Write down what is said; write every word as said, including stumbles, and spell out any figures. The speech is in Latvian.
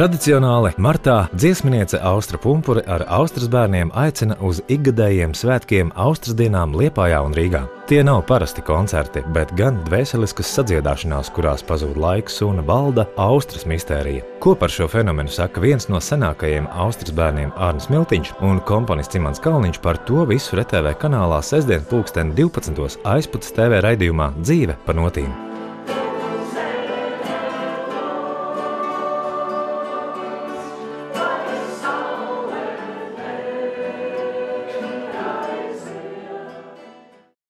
Tradicionāli martā dziesminiece Austra Pumpure ar Austras bērniem aicina uz ikgadējiem svētkiem Austras dienām Liepājā un Rīgā. Tie nav parasti koncerti, bet gan dvēseliskas sadziedāšanās, kurās pazūd laiks un valda Austras mistērija. Ko par šo fenomenu saka viens no senākajiem Austras bērniem Arnis Miltiņš un komponists Imants Kalniņš, par to visu R T V kanālā sestdien pulksten divpadsmitos Aizputs T V raidījumā Dzīve pa notīm.